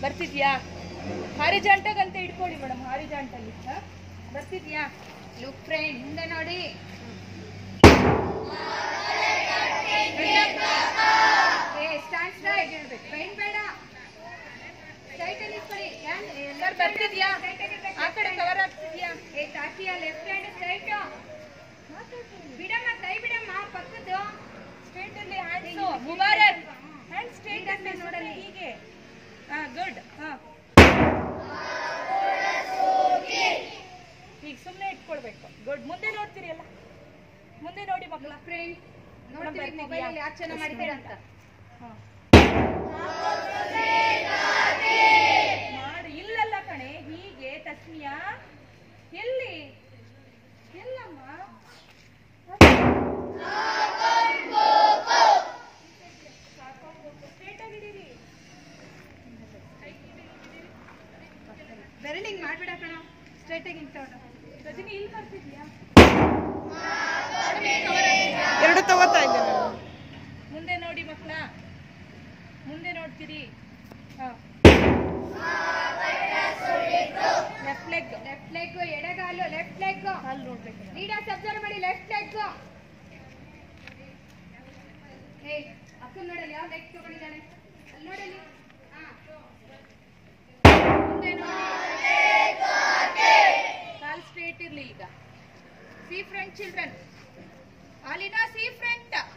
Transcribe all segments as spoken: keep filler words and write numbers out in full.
ಬರ್ತಿದ್ಯಾ? Horizontal ಅಂತ ಇಟ್ಕೊಳ್ಳಿ madam, horizontal ಬರ್ತಿದ್ಯಾ? ಲುಕ್ ಫ್ರೆಂಡ್, ಮುಂದೆ ನೋಡಿ. ಸ್ಟ್ಯಾಂಡ್ ಸ್ಟ್ರೈಟ್ ಇರಬೇಕು, ಪೈನ್ ಬೇಡ. ಸ್ಟ್ರೈಟ್ ಅಲ್ಲಿ ಇಟ್ಕೊಳ್ಳಿ. ಸರ್ ಬರ್ತಿದ್ಯಾ? ಆ ಕಡೆ ಕವರ್ ಆಗ್ತಿದ್ಯಾ? ಏ ತಾಕಿಯ ಲೆಫ್ಟ್ ಹ್ಯಾಂಡ್ ಸ್ಟ್ರೈಟ್ ಬಿಡಮ್ಮ, ಕೈ ಬಿಡಮ್ಮ. ಪಕ್ಕದ್ದು ಸ್ಟ್ರೈಟ್ ಅಲ್ಲಿ ಹ್ಯಾಂಡ್ಸು. ಮುಬಾರಕ್, ಹ್ಯಾಂಡ್ ಸ್ಟ್ರೈಟ್ ಅಲ್ಲಿ ನೋಡಲಿ, ಹೀಗೆ. ಹಾ ಗುಡ್. ಹಾ ಈಗ ಸುಮ್ಮನೆ ಇಟ್ಕೊಳ್ಬೇಕು. ಗುಡ್. ಮುಂದೆ ನೋಡ್ತೀರಿ ಅಲ್ಲ, ಮುಂದೆ ನೋಡಿ ಮಕ್ಕಳ. ಫ್ರೆಂಡ್ ನೋಡ್ತೀವಿ ಮೊಬೈಲ್ ಅಲ್ಲಿ ಯಾಕೆ ಚೆನ್ನಾಗಿ ಮಾಡ್ತೀರಾ ಅಂತ. ಮಾಡು. ಇಲ್ಲಲ್ಲ ಕಣೆ, ಹೀಗೆ ತಸ್ಮಿಯಾ. ಎಲ್ಲಿ ಎಲ್ಲಮ್ಮ? ಸ್ಟ್ರೈಟ್ ಆಗಿದ್ದೀರಿ. ಬೆರಳಿಂಗ್ ಮಾಡ್ಬಿಡ ಕಣ, ಸ್ಟ್ರೈಟ್ ಆಗಿ ನಿಂತೋಣ. ರಜನಿ ಇಲ್ಲಿ ಬರ್ತಿದ್ಯಾ? ಎರಡು ತಗೋತಾ ಇದ್ದೇನೆ. ಮುಂದೆ ನೋಡಿ ಮಕ್ಕಳ, ಮುಂದೆ ನೋಡ್ತೀರಿ. ಲೆಫ್ಟ್ ಲೆಗ್, ಲೆಫ್ಟ್ ಲೆಗ್, ಎಡಗಾಲು, ಲೆಫ್ಟ್ ಲೆಗ್. ಅಲ್ಲಿ ನೋಡ್ಬೇಕು. ಲೀಡರ್ಸ್ ಅಬ್ಸರ್ವ್ ಮಾಡಿ, ಲೆಫ್ಟ್ ಲೆಗ್. ಏ ಅಕ್ಕನ್ ನೋಡಲಿ, ಯಾವ ಲೆಗ್ ತಗೊಂಡಿದ್ದಾನೆ ಅಲ್ಲಿ ನೋಡಲಿ. ಹಾ ಮುಂದೆ ನೋಡಿ, ಕಾಲ್ ಸ್ಟ್ರೇಟ್ ಇರ್ಲಿ. ಈಗ see front children, Alina see front.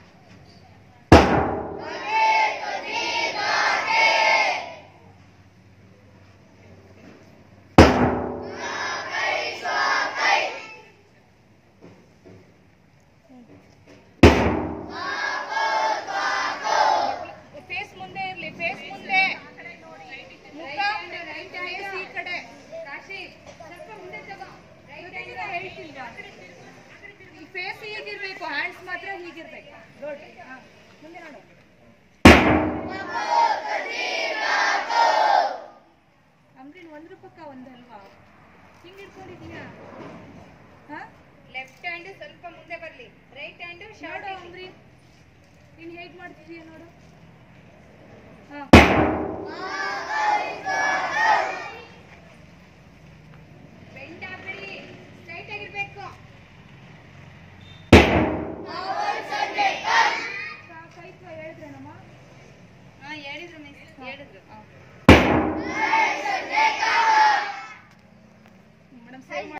Face ಮುಂದೆ ಇರ್ಲಿ, ಫೇಸ್ ಮುಂದೆ. ಮುಖ ಫೇಸ್ ಈ ಕಡೆ. ಕಾಶಿ ಸ್ವಲ್ಪ ಮುಂದೆ ತಗೋ. ರೈಟ್ ಹ್ಯಾಂಡ್ ಹೇಳ್ತಿಲ್ವಾ? ಈ ಫೇಸ್ ಹೀಗಿರ್ಬೇಕು, ಹ್ಯಾಂಡ್ಸ್ ಮಾತ್ರ ಹೀಗಿರ್ಬೇಕು. ಗುಡ್. ಮುಂದೆ ನೋಡು. ಅಮ್ರಿನ್ ಒಂದ್ರ ಪಕ್ಕ ಒಂದಲ್ವಾ? ಹಿಂಗ್ ಇಟ್ಕೊಂಡಿದ್ಯಾ? ಹಾ ಲೆಫ್ಟ್ ಹ್ಯಾಂಡ್ ಸ್ವಲ್ಪ ಮುಂದೆ ಬರ್ಲಿ, ರೈಟ್ ಹ್ಯಾಂಡ್ ನೋಡು ಶಾರ್ಟ್. ಅಮ್ರಿನ್, ನೀನ್ ಹೇಗ್ ಮಾಡ್ತಿದೀಯ ನೋಡು. ಹಾ